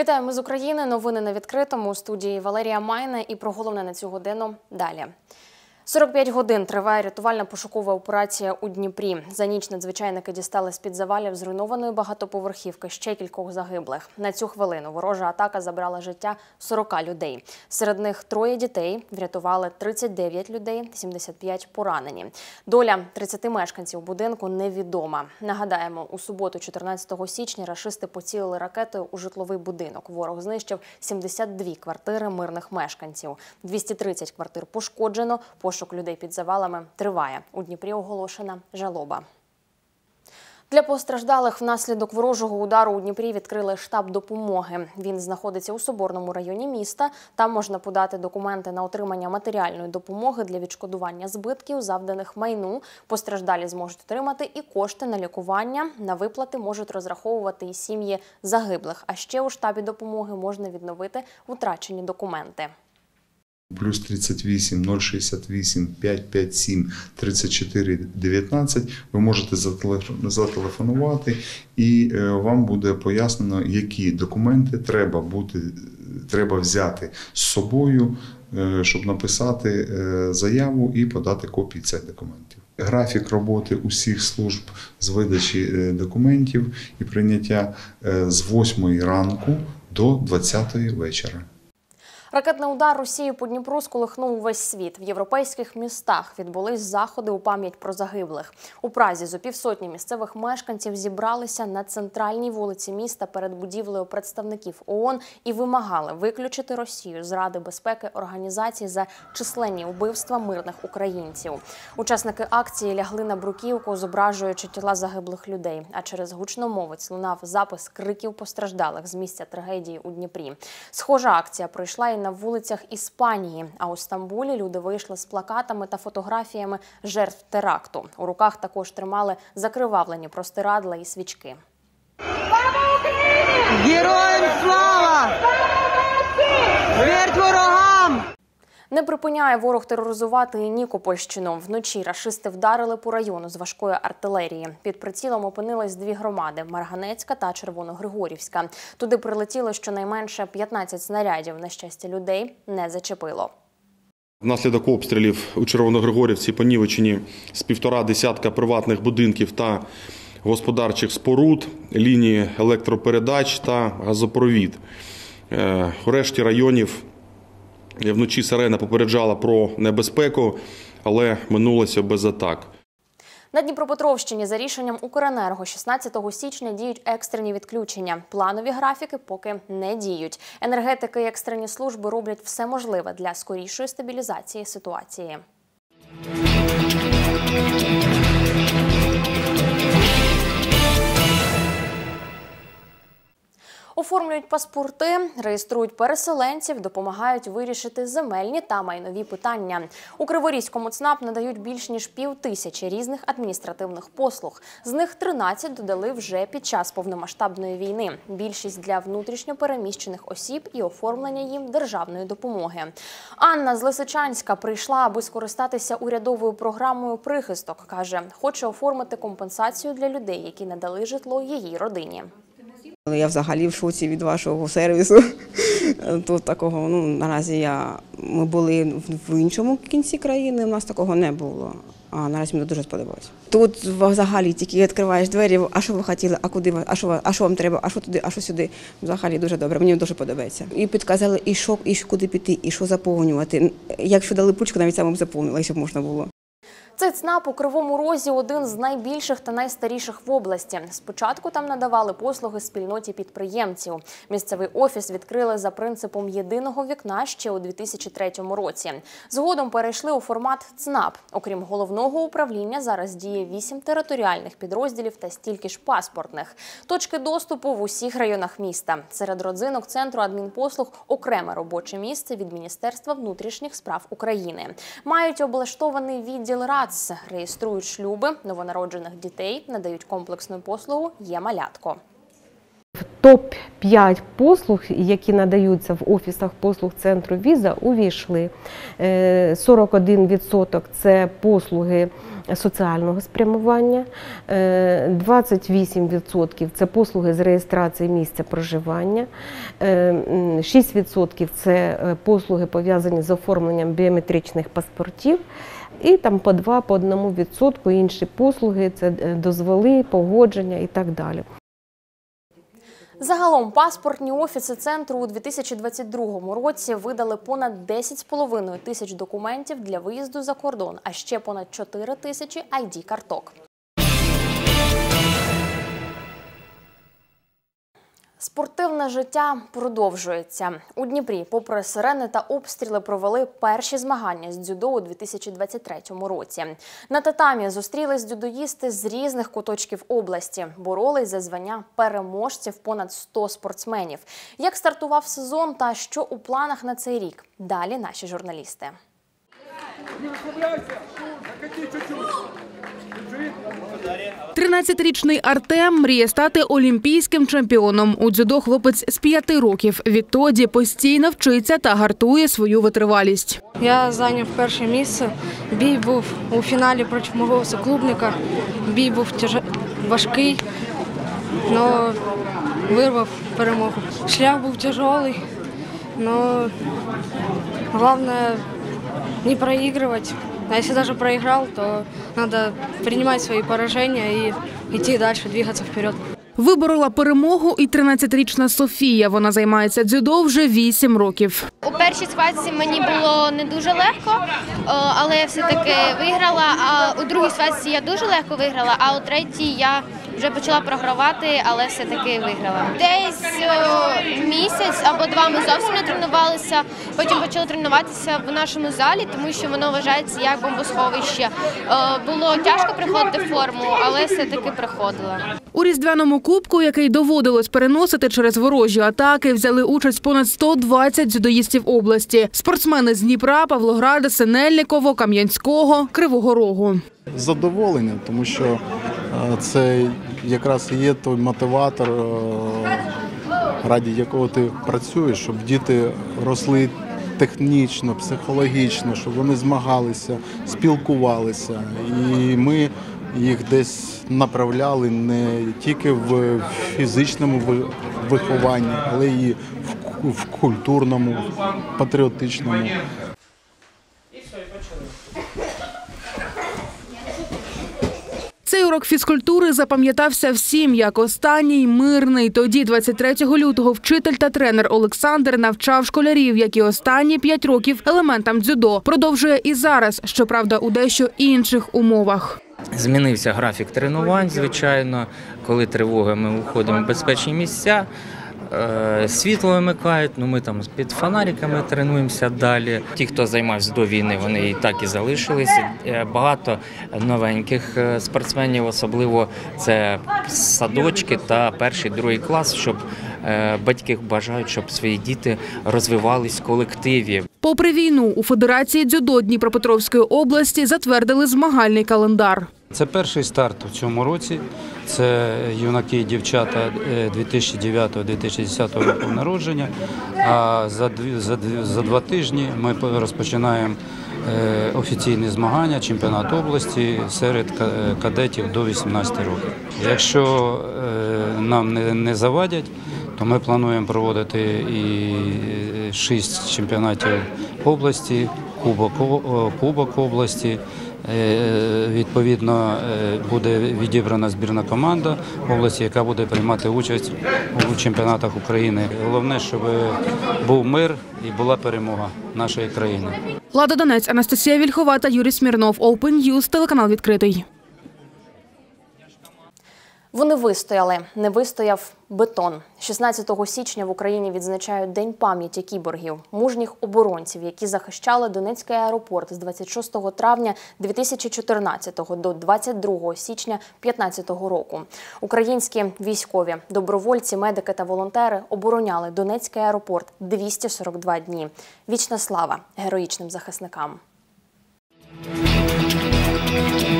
Вітаємо з України. Новини на відкритому. У студії Валерія Майна і про головне на цю годину далі. 45 годин триває рятувально-пошукова операція у Дніпрі. За ніч надзвичайники дістали з-під завалів зруйнованої багатоповерхівки ще кількох загиблих. На цю хвилину ворожа атака забрала життя 40 людей. Серед них 3 дітей, врятували 39 людей, 75 поранені. Доля 30 мешканців будинку невідома. Нагадаємо, у суботу 14 січня рашисти поцілили ракетою у житловий будинок. Ворог знищив 72 квартири мирних мешканців. 230 квартир пошкоджено. Пошук людей під завалами триває. У Дніпрі оголошена жалоба. Для постраждалих внаслідок ворожого удару у Дніпрі відкрили штаб допомоги. Він знаходиться у Соборному районі міста. Там можна подати документи на отримання матеріальної допомоги для відшкодування збитків, завданих майну. Постраждалі зможуть отримати і кошти на лікування. На виплати можуть розраховувати і сім'ї загиблих. А ще у штабі допомоги можна відновити втрачені документи. Плюс 38 068 557 34 19 ви можете зателефонувати і вам буде пояснено, які документи треба взяти з собою, щоб написати заяву і подати копії цих документів. Графік роботи усіх служб з видачі документів і прийняття з 8 ранку до 20 вечора. Ракетний удар Росії по Дніпру сколихнув увесь світ. В європейських містах відбулись заходи у пам'ять про загиблих. У Празі зо півсотні місцевих мешканців зібралися на центральній вулиці міста перед будівлею представників ООН і вимагали виключити Росію з Ради безпеки організації за численні вбивства мирних українців. Учасники акції лягли на бруківку, зображуючи тіла загиблих людей. А через гучномовець лунав запис криків постраждалих з місця трагедії у Дніпрі. Схожа акція пройшла і на вулицях Іспанії. А у Стамбулі люди вийшли з плакатами та фотографіями жертв теракту. У руках також тримали закривавлені простирадла і свічки. Слава Україні! Героям слава! Смерть ворогам! Не припиняє ворог тероризувати і Нікопольщину. Вночі рашисти вдарили по району з важкої артилерії. Під прицілом опинились 2 громади – Марганецька та Червоногригорівська. Туди прилетіло щонайменше 15 снарядів. На щастя, людей не зачепило. Внаслідок обстрілів у Червоногригорівці понівечені з 1,5 десятка приватних будинків та господарчих споруд, лінії електропередач та газопровід. У решті районів вночі сирена попереджала про небезпеку, але минулося без атак. На Дніпропетровщині за рішенням Укренерго 16 січня діють екстрені відключення. Планові графіки поки не діють. Енергетики і екстрені служби роблять все можливе для скорішої стабілізації ситуації. Оформлюють паспорти, реєструють переселенців, допомагають вирішити земельні та майнові питання. У Криворізькому ЦНАП надають більш ніж 5000 різних адміністративних послуг. З них 13 додали вже під час повномасштабної війни. Більшість для внутрішньо переміщених осіб і оформлення їм державної допомоги. Анна з Лисичанська прийшла, аби скористатися урядовою програмою «Прихисток». Каже, хоче оформити компенсацію для людей, які надали житло її родині. Я взагалі в шоці від вашого сервісу. Тут такого, наразі ми були в іншому кінці країни, у нас такого не було. А наразі мені дуже сподобалось. Тут взагалі тільки відкриваєш двері, а що ви хотіли, а куди, а що вам треба, а що туди, а що сюди. Взагалі дуже добре, мені дуже подобається. І підказали, і куди піти, і що заповнювати. Якщо дали пучку, навіть саме б заповнила, щоб можна було. Цей ЦНАП у Кривому Розі – один з найбільших та найстаріших в області. Спочатку там надавали послуги спільноті підприємців. Місцевий офіс відкрили за принципом єдиного вікна ще у 2003 році. Згодом перейшли у формат ЦНАП. Окрім головного управління, зараз діє 8 територіальних підрозділів та стільки ж паспортних. Точки доступу в усіх районах міста. Серед родзинок Центру адмінпослуг – окреме робоче місце від Міністерства внутрішніх справ України. Мають облаштований відділ РАЦ, реєструють шлюби, новонароджених дітей, надають комплексну послугу «Є малятко». топ-5 послуг, які надаються в офісах послуг центру Віза, увійшли 41% – це послуги соціального спрямування, 28% – це послуги з реєстрації місця проживання, 6% – це послуги, пов'язані з оформленням біометричних паспортів, і там по 1% інші послуги – це дозволи, погодження і так далі. Загалом паспортні офіси центру у 2022 році видали понад 10,5 тисяч документів для виїзду за кордон, а ще понад 4 тисячі ID-карток. Спортивне життя продовжується. У Дніпрі, попри сирени та обстріли, провели перші змагання з дзюдо у 2023 році. На татамі зустрілись дзюдоїсти з різних куточків області. Боролись за звання переможців понад 100 спортсменів. Як стартував сезон та що у планах на цей рік? Далі наші журналісти. 13-річний Артем мріє стати олімпійським чемпіоном. У дзюдо хлопець з 5 років. Відтоді постійно вчиться та гартує свою витривалість. Я зайняв перше місце. Бій був у фіналі проти мого соклубника. Бій був важкий, але вирвав перемогу. Шлях був тяжелий, але головне не проигрывать. А если даже проиграл, то надо принимать свои поражения и идти дальше, двигаться вперед. Виборола перемогу і 13-річна Софія. Вона займається дзюдо вже 8 років. У першій схватці мені було не дуже легко, але я все-таки виграла. А у другій схватці я дуже легко виграла, а у третій я вже почала програвати, але все-таки виграла. Десь місяць або 2 ми зовсім не тренувалися, потім почали тренуватися в нашому залі, тому що воно вважається як бомбосховище. Було тяжко приходити в форму, але все-таки приходила. У різдвяному кубку, який доводилось переносити через ворожі атаки, взяли участь понад 120 дзюдоїстів області. Спортсмени з Дніпра, Павлограда, Синельниково, Кам'янського, Кривого Рогу. Задоволення, тому що це якраз і є той мотиватор, ради якого ти працюєш, щоб діти росли технічно, психологічно, щоб вони змагалися, спілкувалися. І ми їх десь направляли не тільки в фізичному вихованні, але й в культурному, патріотичному. Цей урок фізкультури запам'ятався всім як останній мирний. Тоді, 23 лютого, вчитель та тренер Олександр навчав школярів, як і останні 5 років, елементам дзюдо. Продовжує і зараз, щоправда, у дещо інших умовах. Змінився графік тренувань, звичайно. Коли тривога, ми виходимо в безпечні місця. Світло вимикають, ми там під фонариками тренуємося далі. Ті, хто займався до війни, вони і так і залишилися. Багато новеньких спортсменів, особливо це садочки та 1-2 клас, щоб батьки бажають, щоб свої діти розвивались в колективі. Попри війну, у Федерації дзюдо Дніпропетровської області затвердили змагальний календар. Це перший старт у цьому році. Це юнаки і дівчата 2009-2010 року народження. А за 2 тижні ми розпочинаємо офіційні змагання, чемпіонат області серед кадетів до 18 років. Якщо нам не завадять, то ми плануємо проводити і 6 чемпіонатів області, кубок області. Відповідно, буде відібрана збірна команда області, яка буде приймати участь у чемпіонатах України. Головне, щоб був мир і була перемога нашої країни. Лада Донець, Анастасія Вільхова та Юрій Смірнов. Open News, телеканал відкритий. Вони вистояли, не вистояв бетон. 16 січня в Україні відзначають День пам'яті кіборгів, мужніх оборонців, які захищали Донецький аеропорт з 26 травня 2014 до 22 січня 2015 року. Українські військові, добровольці, медики та волонтери обороняли Донецький аеропорт 242 дні. Вічна слава героїчним захисникам.